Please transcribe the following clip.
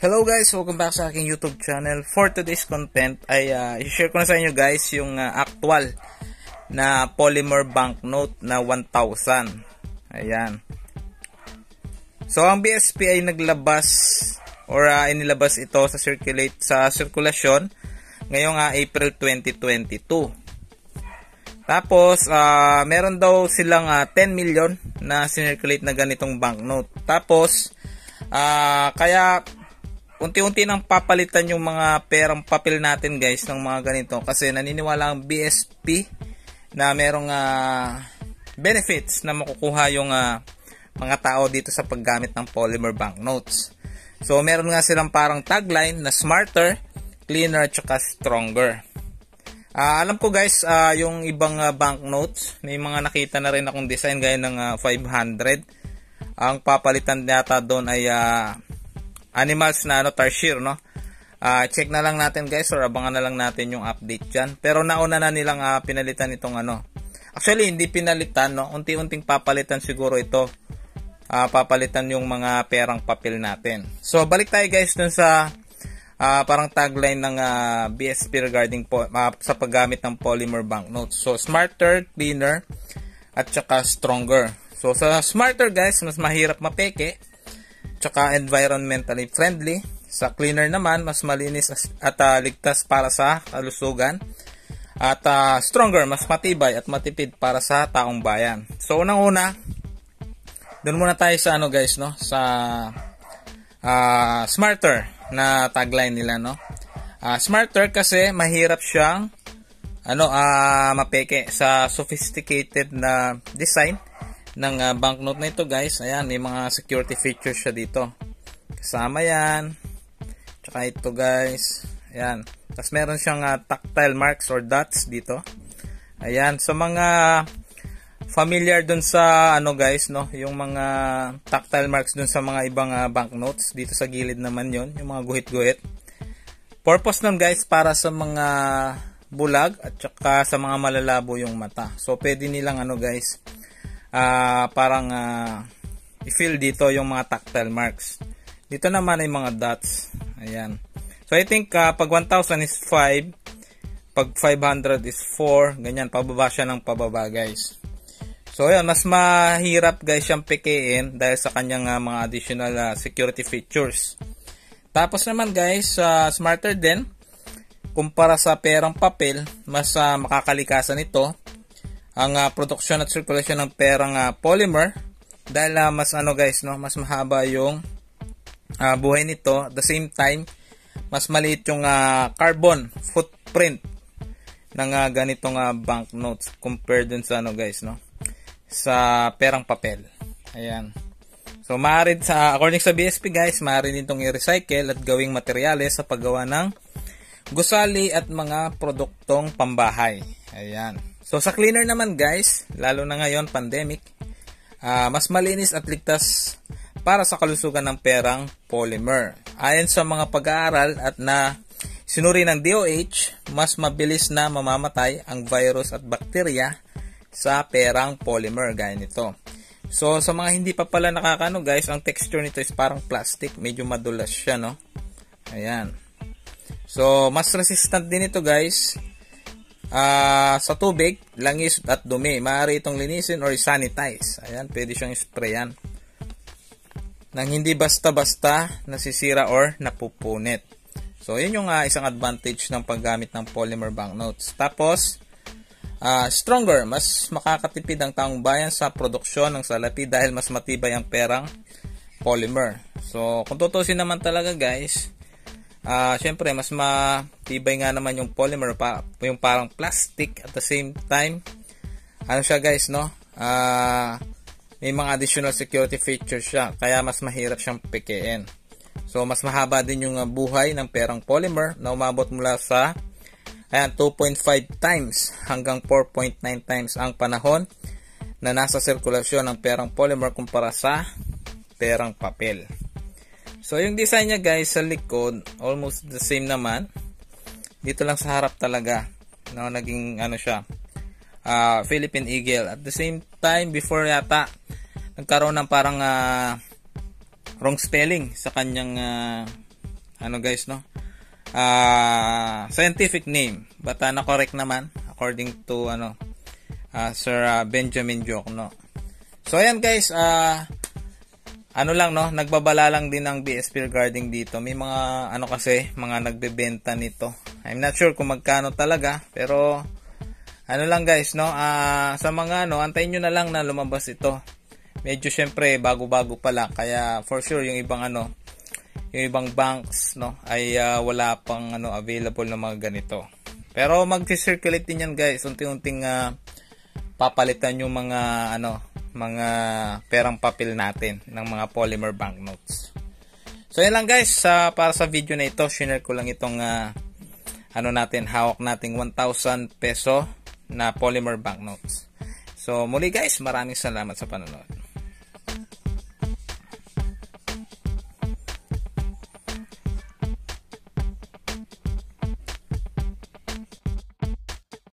Hello guys, welcome back sa aking YouTube channel. For today's content ay i-share ko na sa inyo guys yung actual na polymer banknote na 1,000. Ayan. So ang BSP ay naglabas or inilabas ito sa sirkulasyon ngayong April 2022. Tapos meron daw silang 10 million na sinirculate na ganitong banknote. Tapos kaya unti-unti nang papalitan yung mga perang papel natin guys ng mga ganito kasi naniniwala ang BSP na merong benefits na makukuha yung mga tao dito sa paggamit ng polymer banknotes. So meron nga silang parang tagline na smarter, cleaner, at stronger. Alam ko guys, yung ibang banknotes, may mga nakita na rin akong design gaya ng 500. Ang papalitan yata doon ay animals na tarsier, no? Check na lang natin guys or abangan na lang natin yung update dyan. Pero nauna na nilang pinalitan itong Actually, hindi pinalitan, no? Unti-unting papalitan siguro ito. Papalitan yung mga perang papel natin. So, balik tayo guys dun sa parang tagline ng BSP regarding sa paggamit ng polymer banknotes. So, smarter, cleaner, at saka stronger. So, sa smarter guys, mas mahirap mapeke. Tsaka environmentally friendly. Sa cleaner naman, mas malinis at ligtas para sa kalusugan. At stronger, mas matibay at matipid para sa taong bayan. So unang-una, doon muna tayo sa guys, no? Sa smarter na tagline nila, no? Smarter kasi mahirap siyang mapeke sa sophisticated na design ng banknote na ito guys. Ayan, may mga security features siya dito. Kasama yan. Tsaka ito guys. Ayan. Tapos meron siyang tactile marks or dots dito. Ayan. So mga familiar dun sa guys, no? Yung mga tactile marks dun sa mga ibang banknotes. Dito sa gilid naman yon, yung mga guhit-guhit. Purpose nun guys, para sa mga bulag at saka sa mga malalabo yung mata. So pwede nilang guys, parang i-fill dito yung mga tactile marks. Dito naman ay mga dots. Ayan. So I think pag 1,000 is 5, pag 500 is 4, ganyan, pababa siya ng pababa guys. So ayan, mas mahirap guys siyang pekein dahil sa kanyang mga additional security features. Tapos naman guys, smarter din kumpara sa perang papel, mas makakalikasan ito ang produksyon at sirkulasyon ng perang polymer dahil mas guys, no, mas mahaba yung buhay nito. At the same time, mas maliit yung carbon footprint ng ganitong banknotes compared dun sa guys, no, sa perang papel. Ayan. So maaari according sa BSP guys, maaari din itong i-recycle at gawing materyales sa paggawa ng gusali at mga produktong pambahay. Ayan. So sa cleaner naman guys, lalo na ngayon pandemic, mas malinis at ligtas para sa kalusugan ng perang polymer. Ayon sa mga pag-aaral at na sinuri ng DOH, mas mabilis na mamamatay ang virus at bakterya sa perang polymer gaya nito. So sa mga hindi pa pala nakakano guys, ang texture nito is parang plastic, medyo madulas siya, no? Ayan. So mas resistant din ito guys sa tubig, langis at dumi. Maaari itong linisin or sanitize. Ayan, pwede siyang sprayan nang hindi basta-basta nasisira or napupunit. So, yun yung isang advantage ng paggamit ng polymer banknotes. Tapos, stronger. Mas makakatipid ang taong bayan sa produksyon ng salapi dahil mas matibay ang perang polymer. So, kung tutusin naman talaga guys, syempre mas matibay nga naman yung polymer, yung parang plastic. At the same time, siya guys, no, may mga additional security features siya, kaya mas mahirap siyang pekein. So mas mahaba din yung buhay ng perang polymer na umabot mula sa 2.5 times hanggang 4.9 times ang panahon na nasa sirkulasyon ng perang polymer kumpara sa perang papel. So yung design niya guys sa likod, almost the same naman. Dito lang sa harap talaga, no, naging siya, Philippine Eagle. At the same time, before yata nagkaroon ng parang wrong spelling sa kanyang ano guys, no? Scientific name. But na-correct naman according to Sir Benjamin Diokno. So ayan guys, ano lang, no, nagbabala lang din ng BS Field Guarding dito. May mga kasi mga nagbebenta nito. I'm not sure kung magkano talaga, pero ano lang guys, no, sa mga antayin nyo na lang na lumabas ito. Medyo syempre bago-bago pa lang, kaya for sure yung ibang yung ibang banks, no, ay wala pang available na mga ganito. Pero mag-circulate din yan guys, unti-unting papalitan yung mga mga perang papel natin ng mga polymer banknotes. So yan lang guys, para sa video na ito, share ko lang itong hawak nating 1,000 peso na polymer banknotes. So muli guys, maraming salamat sa panonood.